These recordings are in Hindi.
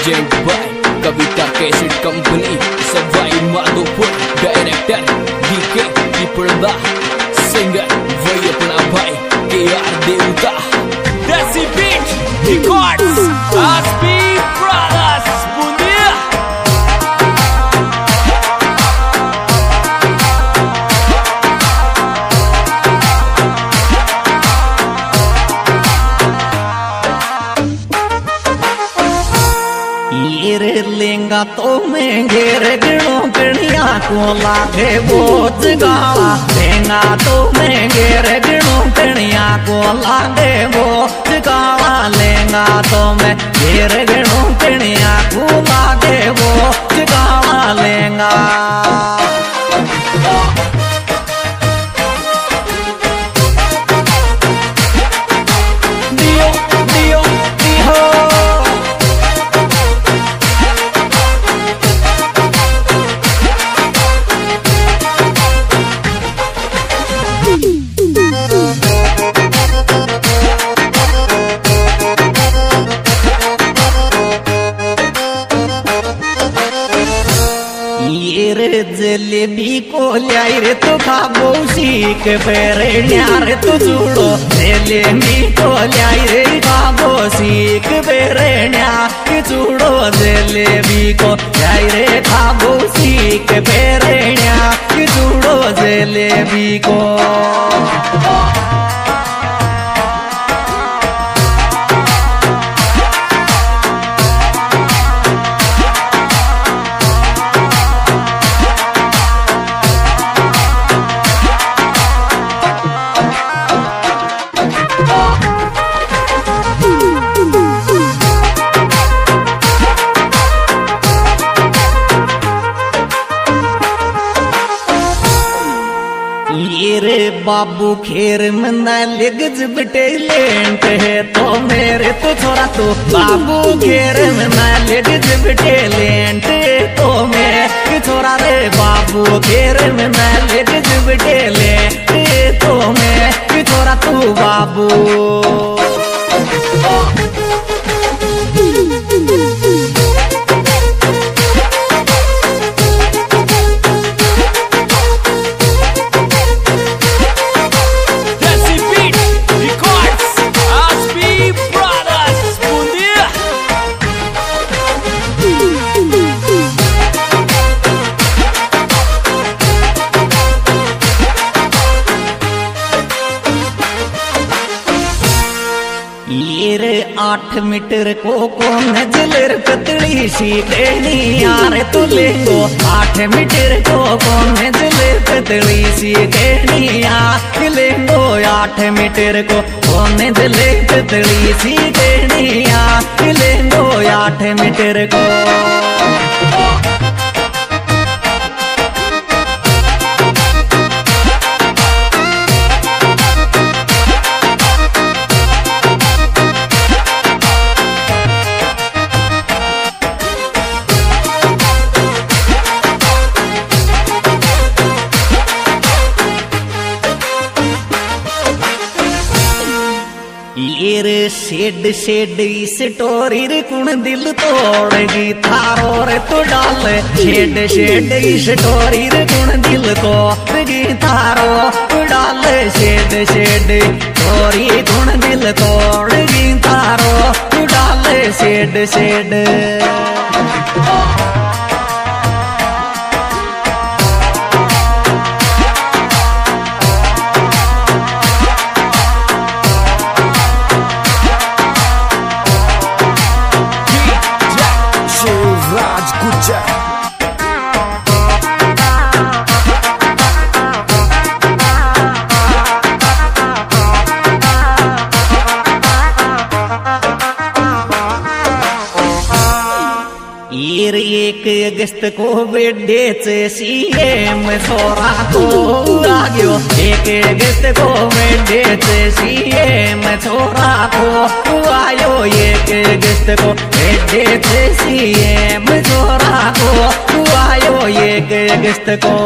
Present by Kavita cassette company Sawai Madhopur. Director DK की पर्दा, सिंगर वही अपना भाई KR Devta. Desi beat records आसपी ब्रदर्स बूंदिया। ये लेंगा तो मैं घेर गिणों गणिया को लागे बोझ गाला। लेंगा तो मैं घेर गिणों गणिया को लागे बोझ गाला। लेंगा तो मैं घेर गिणों गणिया को लागे बोझ गाला। लेंगा दियो दियो दिहो। जलेबी को ल्याई रे तो खाबो सीख बेरेण्या रे तो चूड़ो। जलेबी को ल्याई रे खाबो सीख बेरेण्या के चूड़ो। जलेबी को ल्याई रे खाबो सीख बेरेण्या के चूड़ो। जलेबी को रे बाबू खेर में न लिगज बिटे लेंट है तो मेरे तो छोरा तो। बाबू खेर में न लिगज बिटे लेंट तो मेरे छोरा रे। बाबू खेर में न लिगज बिटे लेंट तो मेरे छोरा तू बाबू। ये रे 8 मीटर को कौन जलर पतली सी कहनी यार तो लेंगो। 8 मीटर को कौन जलर पतली सी कहनी यार लेंगो। 8 मीटर को कौन जलर पतली सी कहनी यार लेंगो। 8 मीटर को ये रे शेड शेड इस टोरी रे कुण दिल तोड़गी थारो रे तो डाल। शेड शेड इस टोरी रे कुण दिल तोड़गी थारो तो डाल। शेड शेड टोरी कुण दिल तोड़गी थारो तो डाल। शेड शेड एक अगस्त को बर्थडे से CM छोरा को आ गयो। 1 अगस्त को बर्थडे से CM छोरा को आयो। 1 अगस्त को बर्थडे से CM छोरा को आयो। 1 अगस्त को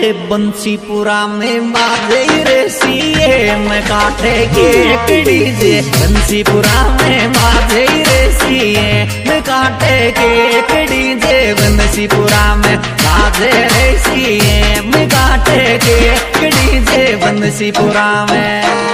बंसीपुरा में बाजे रे सीएम काटे के डीजे। बंसीपुरा में बाजे रे सीएम काटे के डीजे। बंसीपुरा में बाजे रे सीएम काटे के डीजे। बंसीपुरा में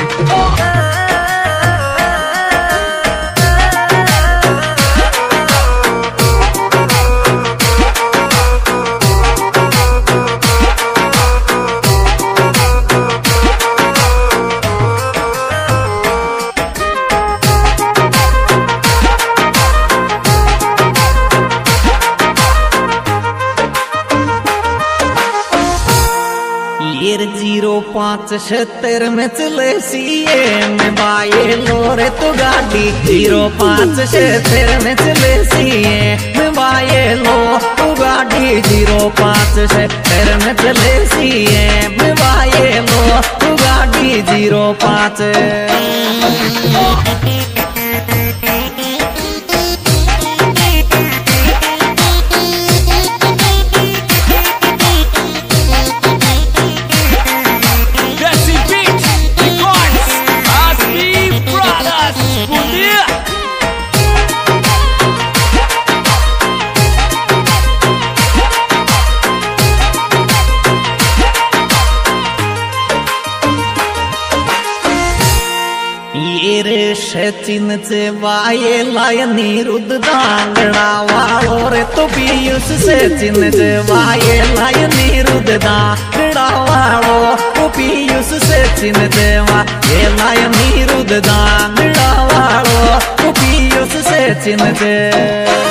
ईर 0576 में चले सीएम बाये लोरे तो गाड़ी। 0576 में चले सीएम बाये लो तो गाड़ी। 0576 में चले सीएम बाये लो तो गाड़ी। 05 सचिन से वाये लायनी रुद दांगड़ा वालो रे तो पीयूष सचिन से वाये लायनी रुद दांगड़ा वालो तो पीयूष सचिन से वाये लायनी रुद दांगड़ा वालो तो पीयूष सचिन से